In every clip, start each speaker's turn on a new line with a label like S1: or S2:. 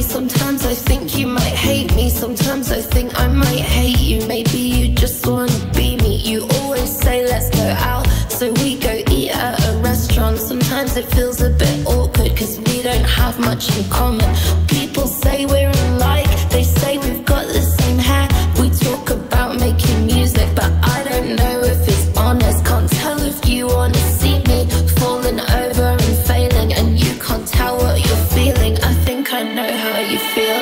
S1: me. Sometimes I think you might hate me. Sometimes I think I might hate you. Maybe you just wanna be me. You always say let's go out, so we go eat at a restaurant. Sometimes it feels a bit awkward, cause we don't have much in common. People say we're alike, they say we've got the same hair. We talk about making music, but I don't know if it's honest. Can't tell if you wanna see me falling over and failing, and you can't tell what you're feeling. I think I know how you feel.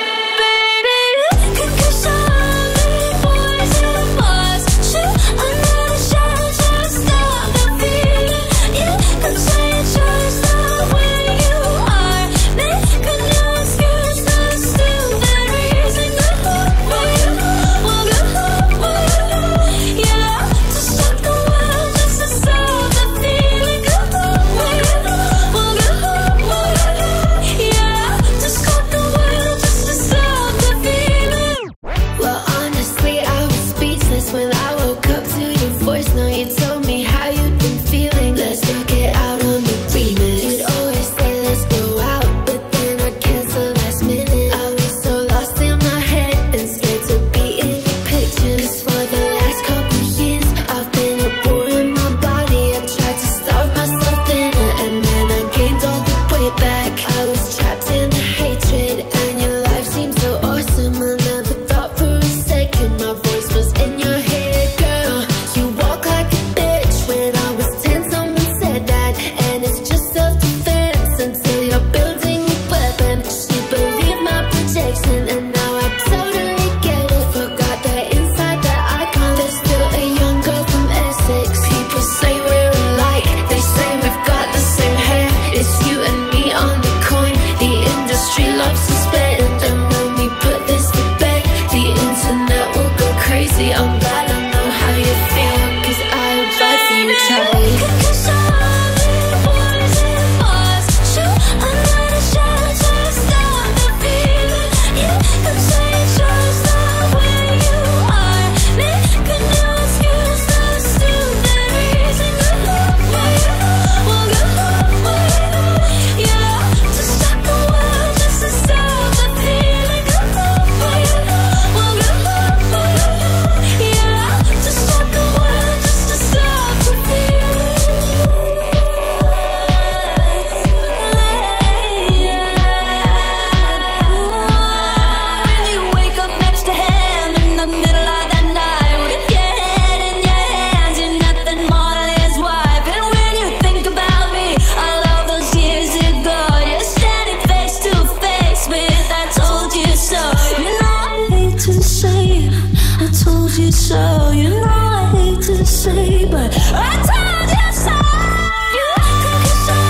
S2: So, you know I hate to say, but I told you so. You could get so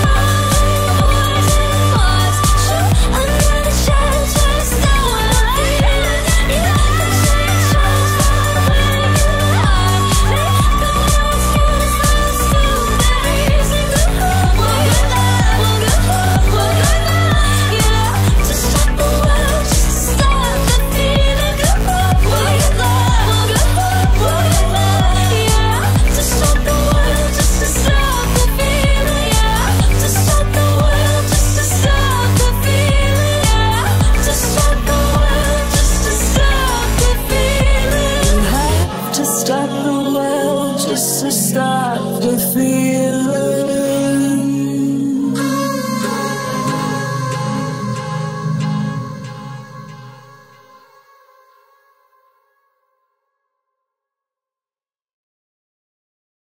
S2: boys and boys. Shoot another shot, just the way I feel. You can say it's just the way you are. Make no excuse, let's do the reason. We'll get there, we'll get there. Yeah, to stop the world, just to stop the feeling. We'll get there. Stop the world just to stop the feeling.